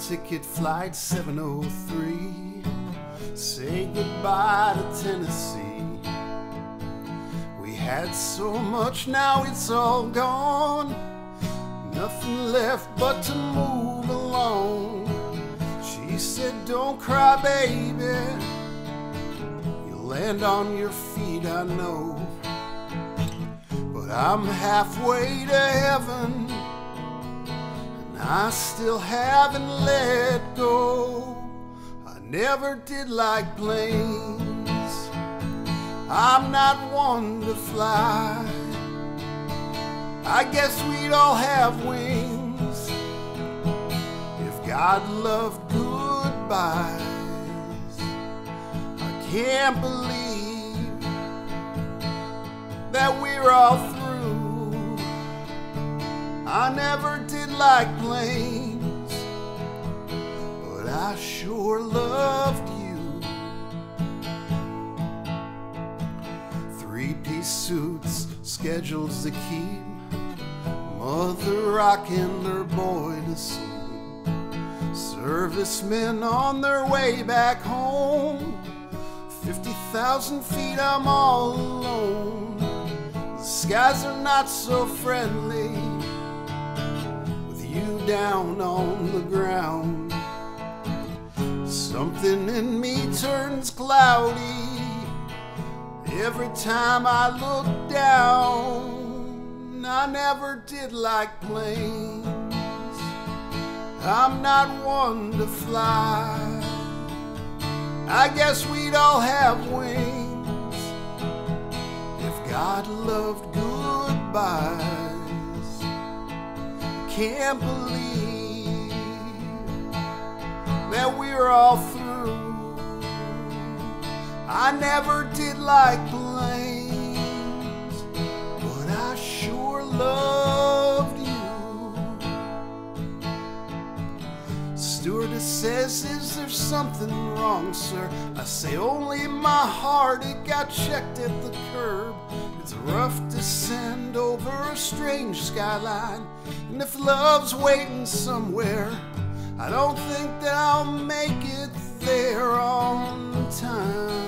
ticket flight 703. Say goodbye to Tennessee. We had so much, now it's all gone. Nothing left but to move along. She said, don't cry, baby. You'll land on your feet, I know. But I'm halfway to heaven, and I still haven't let go. I never did like planes. I'm not one to fly. I guess we'd all have wings if God loved goodbyes. I can't believe that we're all through. I never did like planes, but I sure loved you. Three-piece suits, schedules to keep, mother rocking her boy to sleep. Servicemen on their way back home. 50,000 feet, I'm all alone. The skies are not so friendly with you down on the ground. Something in me turns cloudy every time I look down. I never did like planes. I'm not one to fly. I guess we'd all have wings if God loved goodbyes. Can't believe that we're all through. I never did like planes, but I sure loved you. Stewardess says, is there something wrong, sir? I say, only my heart, it got checked at the curb. It's a rough descent over a strange skyline, and if love's waiting somewhere, I don't think that I'll make it there on time.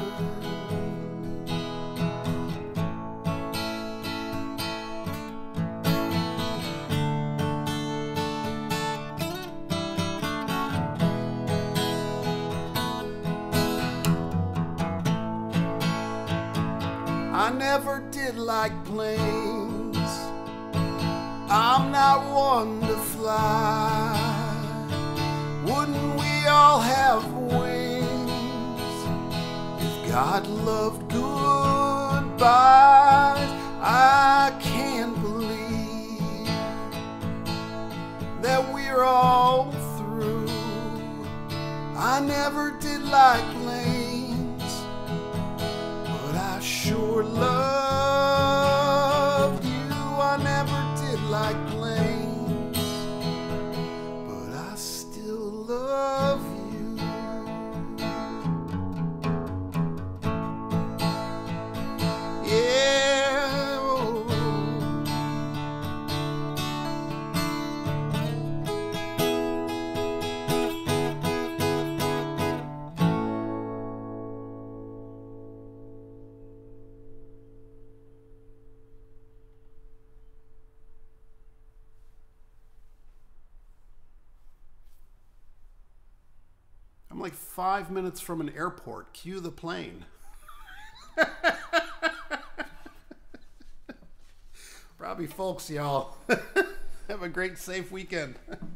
I never did like planes. I'm not one to fly. Wouldn't we all have wings if God loved goodbyes? I can't believe that we're all through. I never did like planes, but I sure loved you. I never did like planes, but I still love you. Yeah. Oh. I'm like 5 minutes from an airport. Cue the plane. Robbie Fulks, y'all. Have a great, safe weekend.